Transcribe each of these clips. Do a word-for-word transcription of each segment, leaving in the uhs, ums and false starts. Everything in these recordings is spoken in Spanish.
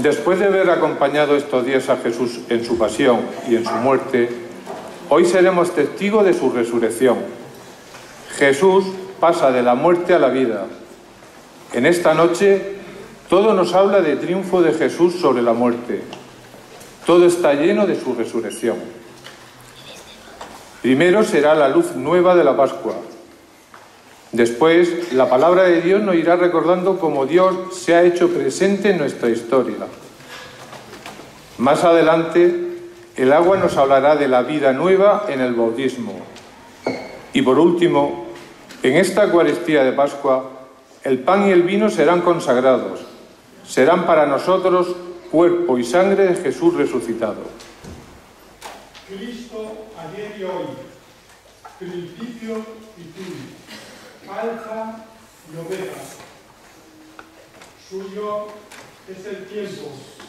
Después de haber acompañado estos días a Jesús en su pasión y en su muerte, hoy seremos testigos de su resurrección. Jesús pasa de la muerte a la vida. En esta noche, todo nos habla de triunfo de Jesús sobre la muerte. Todo está lleno de su resurrección. Primero será la luz nueva de la Pascua. Después, la palabra de Dios nos irá recordando cómo Dios se ha hecho presente en nuestra historia. Más adelante, el agua nos hablará de la vida nueva en el bautismo. Y por último, en esta Eucaristía de Pascua, el pan y el vino serán consagrados. Serán para nosotros cuerpo y sangre de Jesús resucitado. Cristo ayer y hoy, principio y fin, alfa y omega. Suyo es el tiempo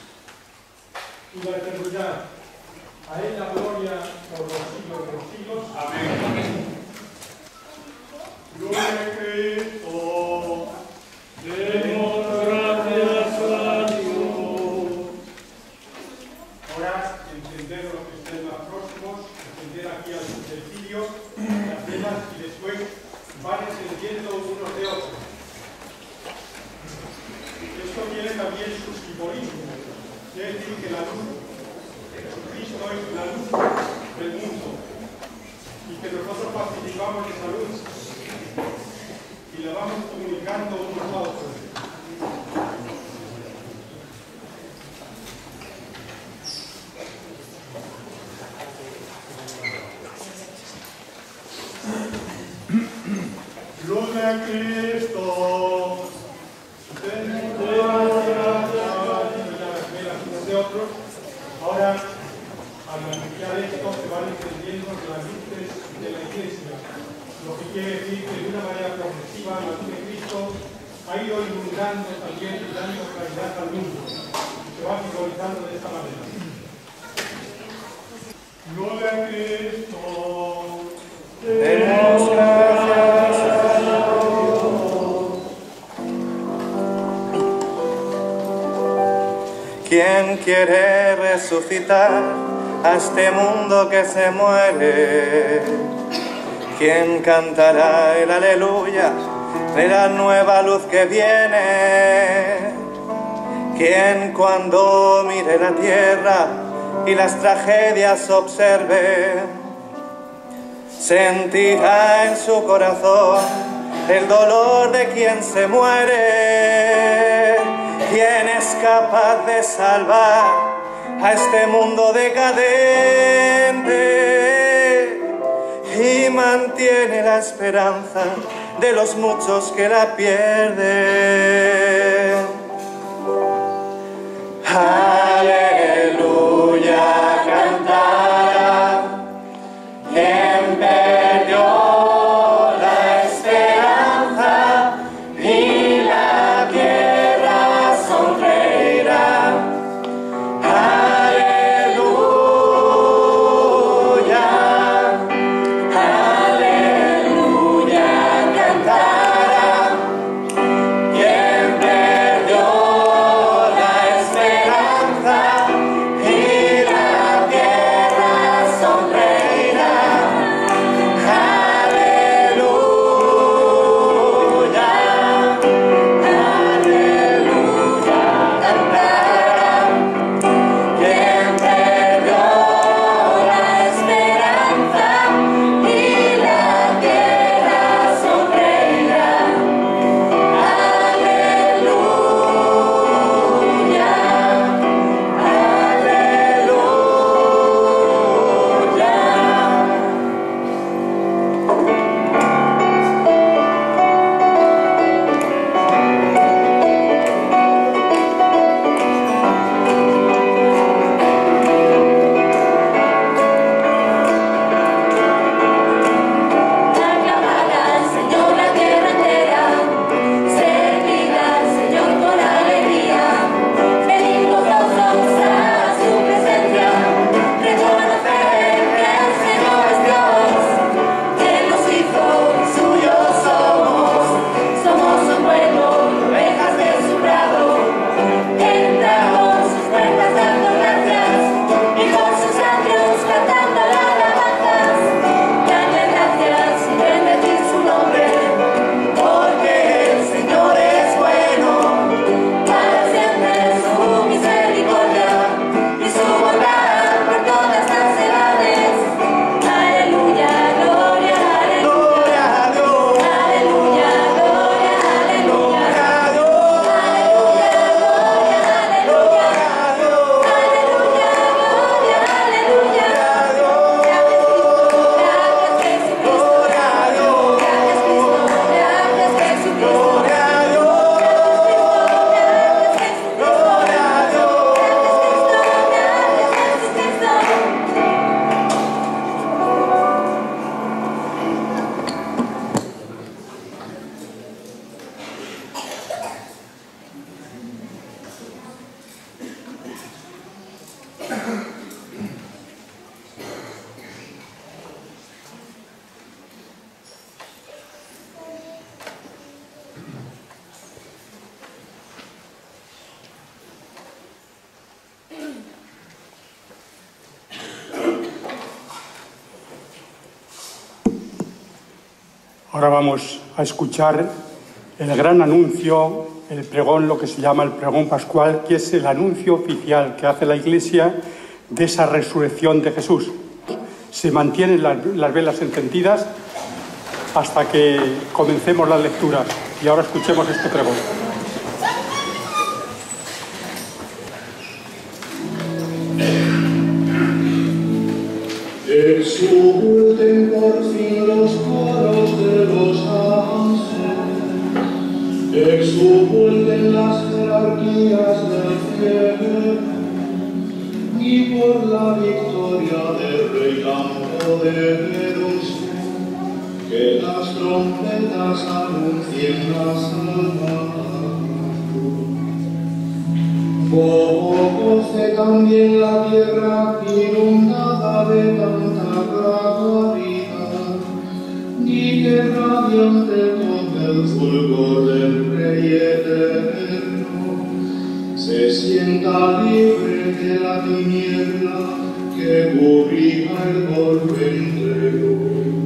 y la eternidad. A él la gloria por los siglos de los siglos. Amén. Gloria a Cristo. Demos gracias a Dios. Ahora, encender los que estén más próximos, encender aquí al utensilio, las velas y después van encendiendo unos de otros. Esto tiene también su simbolismo, es decir, que la luz, Jesucristo es la luz del mundo y que nosotros participamos de esa luz y la vamos comunicando unos a otros. Gloria a Cristo. De otros. Ahora, al anunciar esto, se van encendiendo las luces de la Iglesia, lo que quiere decir que de una manera progresiva la luz de Cristo ha ido iluminando también y dando claridad al mundo, y se va simbolizando de esta manera. Gloria a Cristo. Demos gracias a Dios. ¿Quién quiere resucitar a este mundo que se muere? ¿Quién cantará el aleluya de la nueva luz que viene? ¿Quién cuando mire la tierra y las tragedias observe, sentirá en su corazón el dolor de quien se muere? ¿Quién es capaz de salvar a este mundo decadente y mantiene la esperanza de los muchos que la pierden? Aleluya, cantará quien perdió la esperanza y la tierra sonreirá. Aleluya, aleluya, cantará quien perdió la esperanza. Ahora vamos a escuchar el gran anuncio, el pregón, lo que se llama el pregón pascual, que es el anuncio oficial que hace la Iglesia de esa resurrección de Jesús. Se mantienen las, las velas encendidas hasta que comencemos las lecturas. Y ahora escuchemos este pregón. Exulten por fin los coros de los ángeles, exulten las jerarquías del cielo, y por la victoria del Rey tan poderoso, que las trompetas anuncien la salvación. Goce también la tierra inundada de tanta claridad, y que radiante con el fulgor del Rey eterno se sienta libre de la tiniebla que cubría el orbe entero.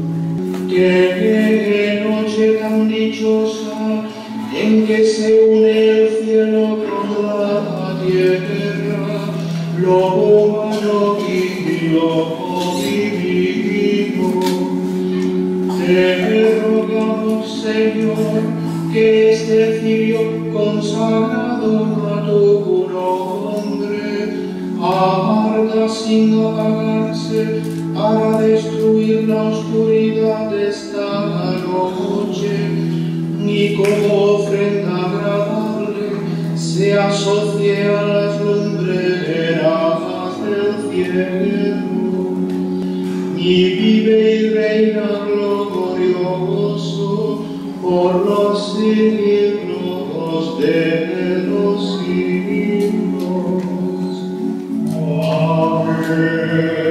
Qué noche tan dichosa en que se une el cielo con la tierra, lo humano y lo divino. Te rogamos, Señor, que este cirio consagrado a tu nombre arda sin apagarse para destruir la oscuridad de esta noche, ni como ofrenda agradable se asocie a las lumbreras del cielo, y vive y reina glorioso por los siglos de los siglos. Amén.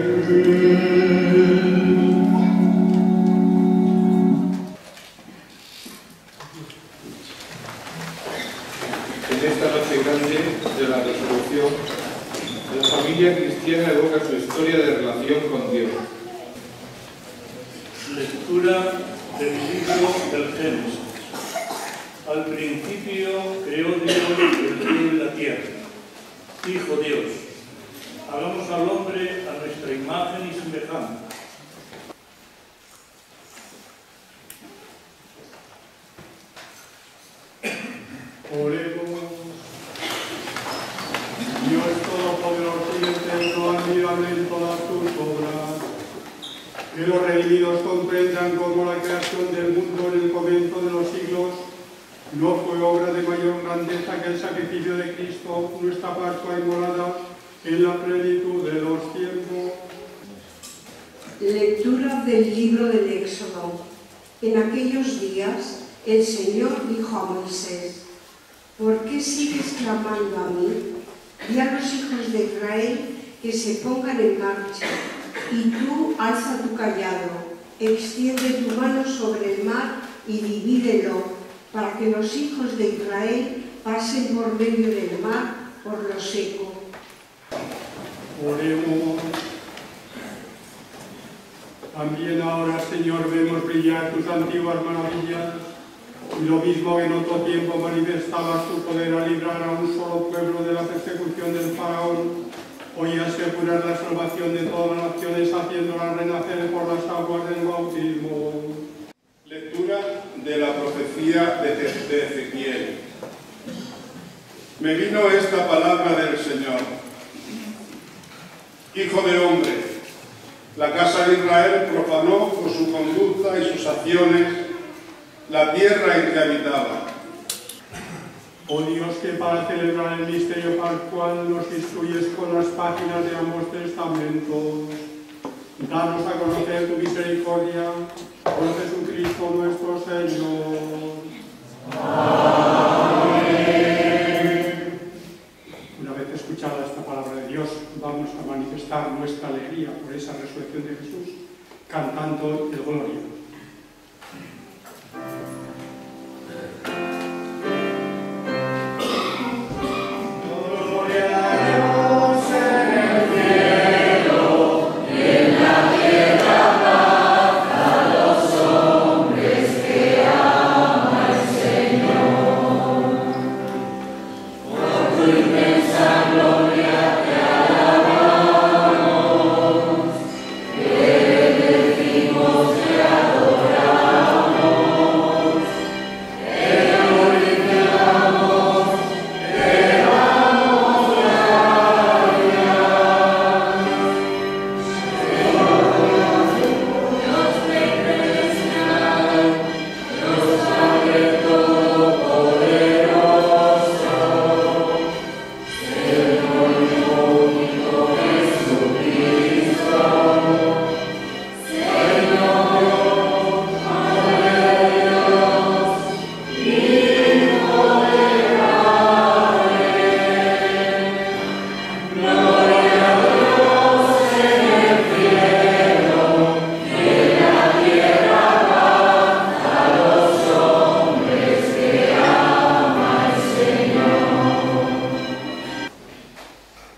De la resurrección, la familia cristiana evoca su historia de relación con Dios. Lectura del libro del Génesis. Al principio creó Dios el cielo y la tierra. Dijo Dios: hagamos al hombre a nuestra imagen y semejanza. Oremos. Dios Todopoderoso y eterno, admirable en todas tus obras, que los redimidos comprendan cómo la creación del mundo en el comienzo de los siglos no fue obra de mayor grandeza que el sacrificio de Cristo, nuestra Pascua inmolada en la plenitud de los tiempos. Lectura del libro del Éxodo. En aquellos días el Señor dijo a Moisés: ¿por qué sigues clamando a mí? Y a los hijos de Israel que se pongan en marcha, y tú alza tu cayado, extiende tu mano sobre el mar y divídelo, para que los hijos de Israel pasen por medio del mar por lo seco. Oremos. También ahora, Señor, vemos brillar tus antiguas maravillas, y lo mismo que en otro tiempo manifestabas tu poder a librar a un solo pueblo de la persecución del faraón, hoy asegurar la salvación de todas las naciones, haciéndolas renacer por las aguas del bautismo. Lectura de la profecía de Ezequiel. Me vino esta palabra del Señor: Hijo de hombre, la casa de Israel profanó por su conducta y sus acciones la tierra en que habitaba. Oh Dios, que para celebrar el misterio pascual nos instruyes con las páginas de ambos testamentos, danos a conocer tu misericordia por Jesucristo nuestro Señor. Amén. Una vez escuchada esta palabra de Dios, vamos a manifestar nuestra alegría por esa resurrección de Jesús, cantando el Gloria. En la tierra paz a los hombres.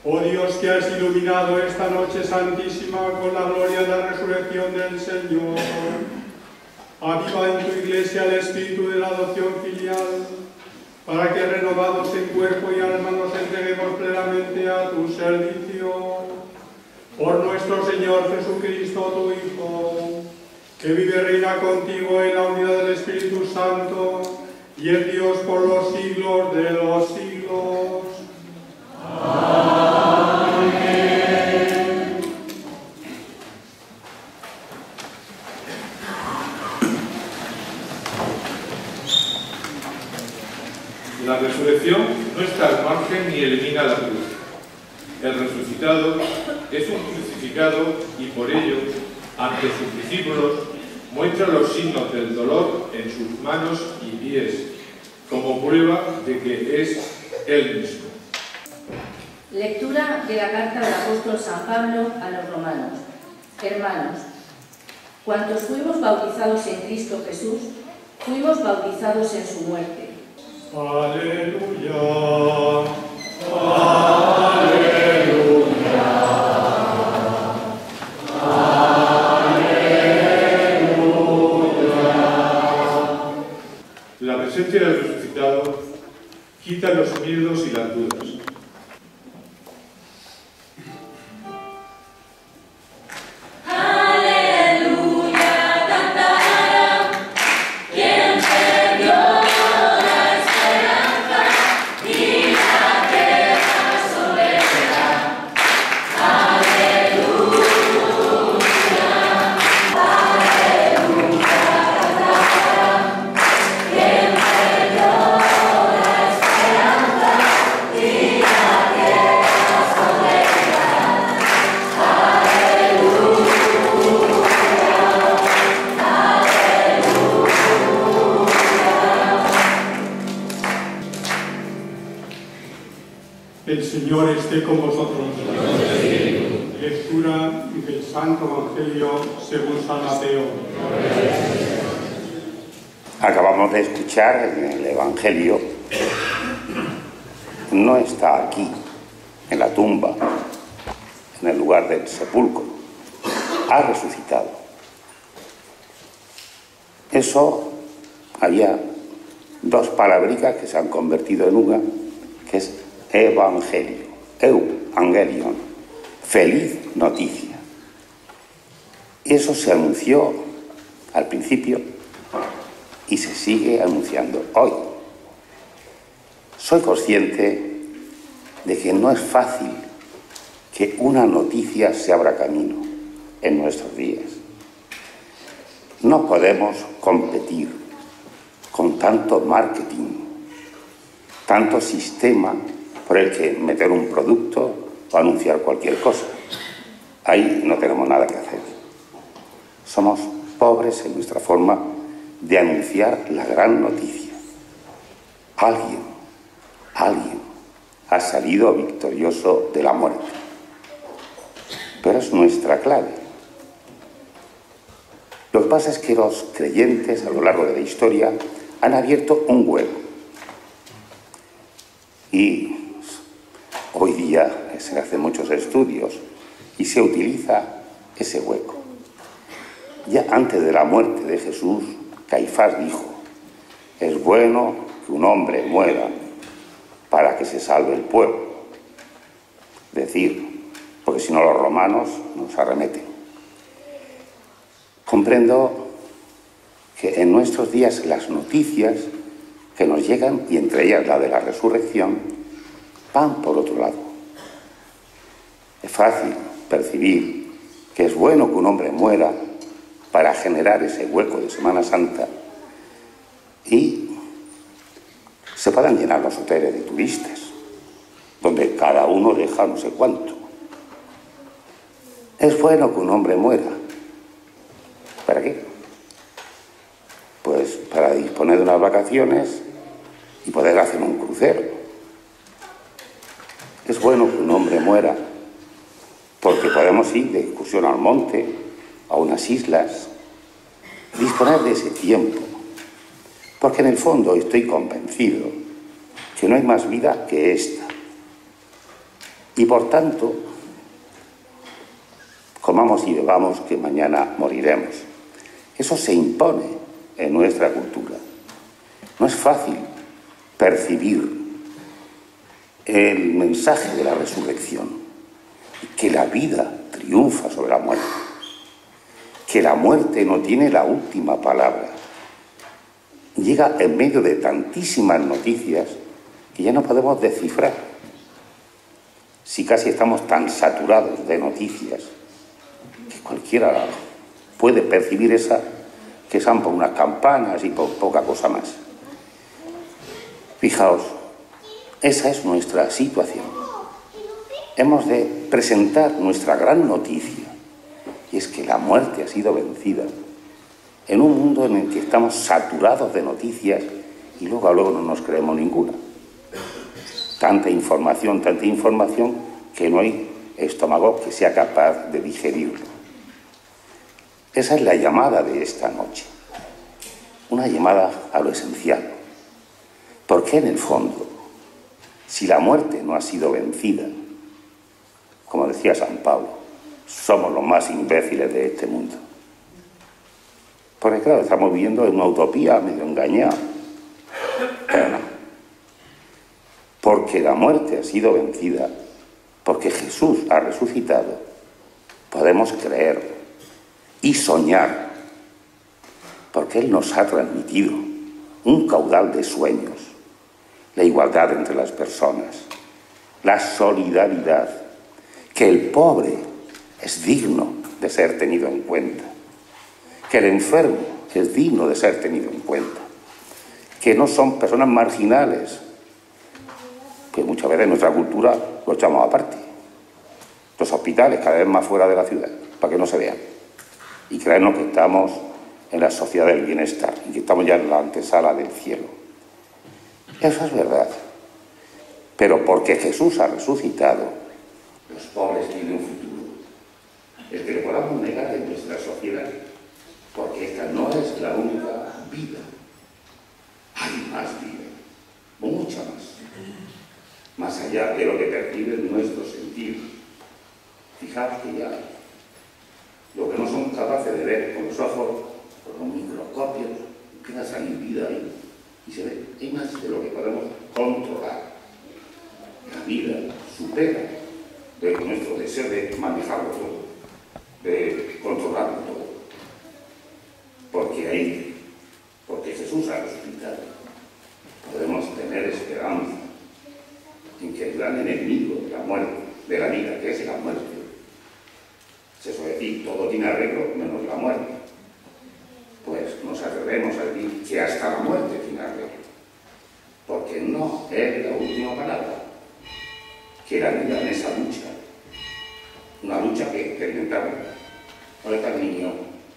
Oh Dios, que has iluminado esta noche santísima con la gloria de la resurrección del Señor, aviva en tu Iglesia el espíritu de la adopción filial, para que renovados en cuerpo y alma nos entreguemos plenamente a tu servicio. Por nuestro Señor Jesucristo, tu Hijo, que vive y reina contigo en la unidad del Espíritu Santo, y es Dios por los siglos de los siglos. Amén. La resurrección no está al margen ni elimina la cruz. El resucitado es un crucificado y por ello, ante sus discípulos, muestra los signos del dolor en sus manos y pies, como prueba de que es Él mismo. Lectura de la carta del apóstol San Pablo a los romanos. Hermanos, cuantos fuimos bautizados en Cristo Jesús, fuimos bautizados en su muerte. Aleluya. Aleluya. La presencia del resucitado quita los miedos y las dudas. El Señor esté con vosotros. Lectura del Santo Evangelio según San Mateo. Acabamos de escuchar en el Evangelio, no está aquí, en la tumba, en el lugar del sepulcro, ha resucitado. Eso, había dos palabricas que se han convertido en una, que es Evangelio, Evangelion, feliz noticia. Y eso se anunció al principio y se sigue anunciando hoy. Soy consciente de que no es fácil que una noticia se abra camino en nuestros días. No podemos competir con tanto marketing, tanto sistema por el que meter un producto o anunciar cualquier cosa. Ahí no tenemos nada que hacer. Somos pobres en nuestra forma de anunciar la gran noticia. Alguien, alguien ha salido victorioso de la muerte. Pero es nuestra clave. Lo que pasa es que los creyentes a lo largo de la historia han abierto un hueco. Y hoy día se hacen muchos estudios y se utiliza ese hueco. Ya antes de la muerte de Jesús, Caifás dijo: es bueno que un hombre muera para que se salve el pueblo. Es decir, porque si no los romanos nos arremeten. Comprendo que en nuestros días las noticias que nos llegan, y entre ellas la de la resurrección, van por otro lado. Es fácil percibir que es bueno que un hombre muera para generar ese hueco de Semana Santa y se puedan llenar los hoteles de turistas, donde cada uno deja no sé cuánto. Es bueno que un hombre muera. ¿Para qué? Pues para disponer de unas vacaciones y poder hacer un crucero. Es bueno que un hombre muera porque podemos ir de excursión al monte, a unas islas, disponer de ese tiempo. Porque en el fondo estoy convencido que no hay más vida que esta. Y por tanto, comamos y bebamos que mañana moriremos. Eso se impone en nuestra cultura. No es fácil percibir el mensaje de la resurrección, que la vida triunfa sobre la muerte, que la muerte no tiene la última palabra. Llega en medio de tantísimas noticias que ya no podemos descifrar. Si casi estamos tan saturados de noticias que cualquiera puede percibir esa, que son por unas campanas y por poca cosa más. Fijaos, esa es nuestra situación. Hemos de presentar nuestra gran noticia, y es que la muerte ha sido vencida en un mundo en el que estamos saturados de noticias y luego a luego no nos creemos ninguna. Tanta información, tanta información que no hay estómago que sea capaz de digerirlo. Esa es la llamada de esta noche, una llamada a lo esencial. Porque en el fondo, si la muerte no ha sido vencida, como decía San Pablo, somos los más imbéciles de este mundo. Porque claro, estamos viviendo en una utopía medio engañada. Pero no. Porque la muerte ha sido vencida, porque Jesús ha resucitado, podemos creer y soñar, porque Él nos ha transmitido un caudal de sueños, la igualdad entre las personas, la solidaridad, que el pobre es digno de ser tenido en cuenta, que el enfermo es digno de ser tenido en cuenta, que no son personas marginales, que muchas veces en nuestra cultura lo echamos aparte. Los hospitales cada vez más fuera de la ciudad, para que no se vean, y creernos que estamos en la sociedad del bienestar y que estamos ya en la antesala del cielo. Eso es verdad. Pero porque Jesús ha resucitado, los pobres tienen un futuro. El que le podamos negar en nuestra sociedad, porque esta no es la única vida. Hay más vida, mucha más. Más allá de lo que perciben nuestros sentidos. Fijaos que ya lo que no somos capaces de ver con los ojos, con los microscopios, empieza a salir vida ahí. Y se ve, hay más de lo que podemos controlar. La vida supera de nuestro deseo de manejarlo todo, de controlarlo todo. Porque ahí, porque Jesús ha resucitado, podemos tener esperanza en que el gran enemigo de la muerte, de la vida, que es la muerte, se suele decir, todo tiene arreglo menos la muerte. Pues nos atrevemos a decir que hasta la muerte tiene arreglo, porque no es la última palabra, que la vida en esa lucha, una lucha que experimentamos. ¿Dónde está el niño?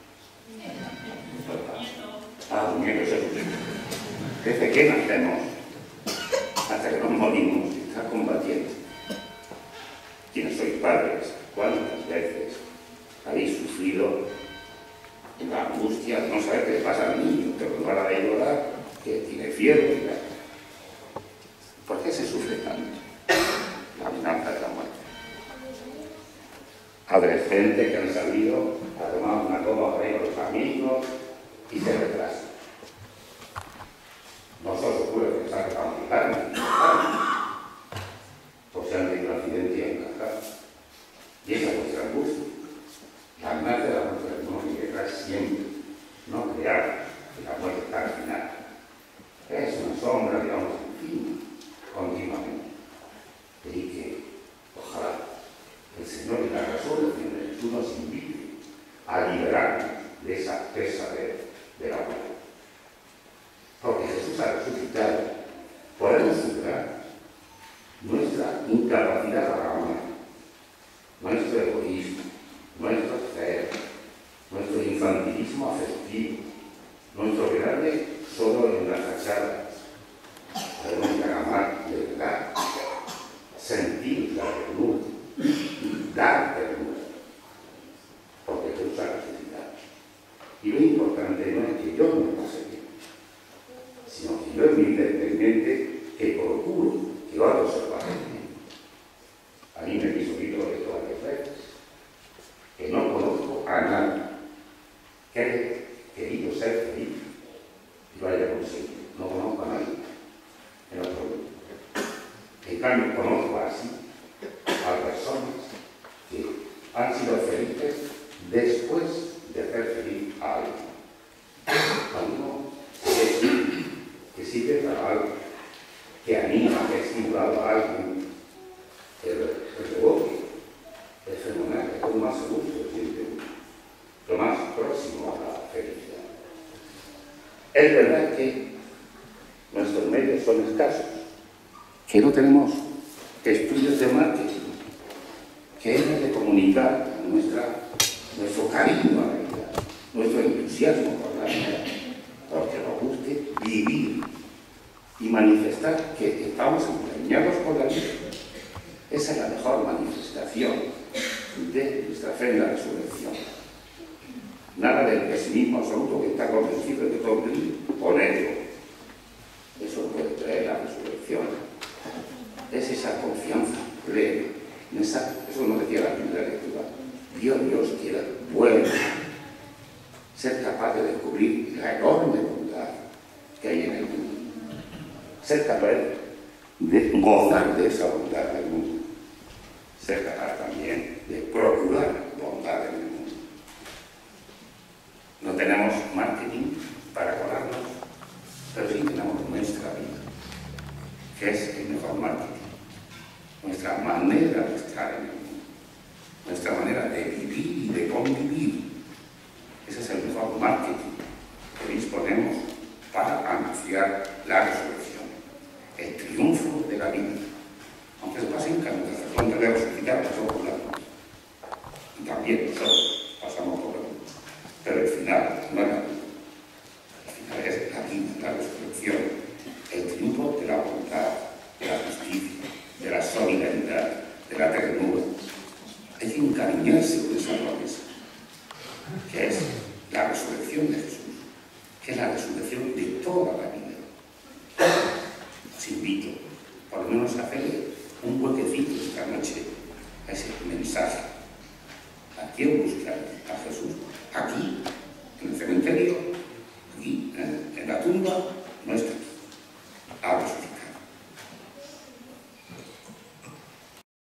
Ah, un niño, eso. Desde que nacemos hasta que nos morimos, está combatiendo. Quienes sois padres, ¿cuántas veces habéis sufrido la angustia de no saber qué le pasa al niño, pero no para de llorar, que tiene fiebre? ¿Por qué se sufre tanto? La amenaza de la muerte. Adolescentes que han salido a tomar una copa por ahí con los amigos y se retrasan. Nosotros puede pensar que estamos quitando, porque han tenido un accidente en casa. Y esa es nuestra angustia. La amenaza de la muerte tenemos que llegar siempre, no crear que la muerte está al final. Es una sombra, digamos, encima, continuamente. Y que, ojalá, el Señor y la resurrección de Jesús nos invite a liberarnos de esa pesadez de la muerte. Porque Jesús ha resucitado, podemos superar nuestra incapacidad para amar, nuestro egoísmo, nuestro celo, nuestro infantilismo afectivo, nuestro quedarme solo en las fachadas. Podemos llegar a amar de verdad, sentir la ternura y dar ternura, porque Jesús ha resucitado. Y lo importante no es que yo me pase bien, sino que yo en mi vida independiente que procuro que otros se lo pasen bien. A mí han sido felices después de hacer feliz a alguien. Alguno que, que sirve para algo, que anima, que ha estimulado a alguien, el, el rebote, el fenomenal, es lo más gusto, siempre lo más próximo a la felicidad. Es verdad que nuestros medios son escasos, que no tenemos estudios de marketing, que hemos de comunicar nuestra, nuestro cariño a la vida, nuestro entusiasmo por la vida, porque nos guste vivir y manifestar que estamos empeñados por la vida. Esa es la mejor manifestación de nuestra fe en la resurrección. Nada del pesimismo absoluto que está convencido de que todo es gris o negro. Eso lo puede traer la resurrección. Es esa confianza plena. En esa, eso nos decía la primera lectura. Dios, Dios quiera, bueno, ser capaz de descubrir la enorme bondad que hay en el mundo. Ser capaz de gozar de esa bondad del mundo. Ser capaz también de procurar bondad en el mundo. No tenemos marketing para colarnos, pero sí tenemos nuestra vida, que es el mejor marketing. Nuestra manera de estar en el mundo, nuestra manera de vivir y de convivir. Ese es el mejor marketing que disponemos para anunciar la resurrección, el triunfo de la vida. Aunque se pase en camino, cuando de resucitar pasamos por la luz. Y también nosotros pasamos por la luz. Pero el final no es la luz. El final es la vida, la resurrección, el triunfo de la voluntad, de la justicia, de la solidaridad, de la ternura. Hay que encariñarse con esa promesa, que es la resurrección de Jesús, que es la resurrección de toda la vida. Os invito, por lo menos, a hacerle un huequecito esta noche a ese mensaje. ¿A quién buscar? A Jesús. Aquí, en el cementerio,